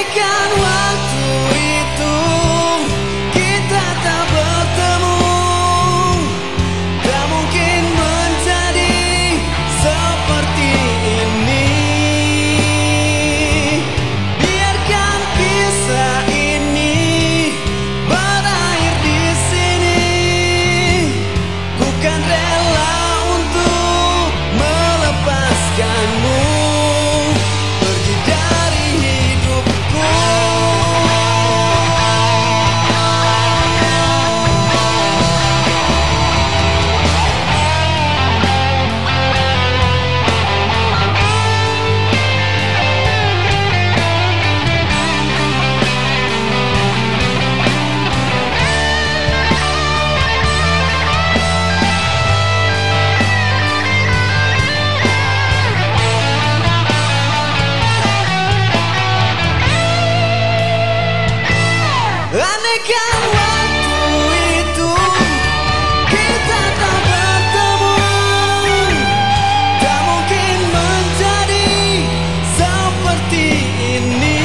Andaikan waktu itu kita tak bertemu, tak mungkin menjadi seperti ini. Biarkan kisah ini berakhir di sini. Ku kan rela untuk melepaskanmu pergi dari hidupku. Andaikan waktu itu kita tak bertemu, tak mungkin menjadi seperti ini.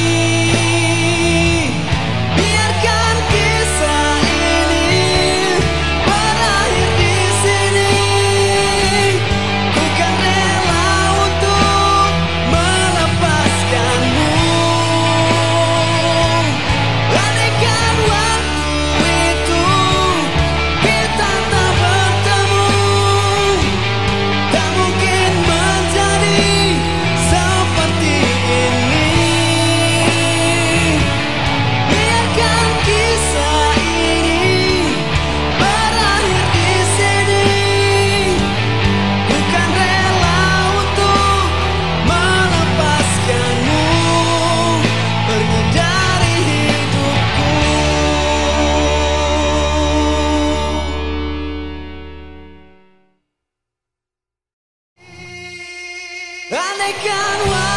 Biarkan kisah ini berakhir di sini. Ku kan rela untuk melepaskanmu. Andaikan waktu itu kita tak bertemu, tak mungkin menjadi seperti ini. Biarkan kisah ini berakhir di sini. Ku kan rela untuk melepaskanmu pergi dari hidupku. Andaikan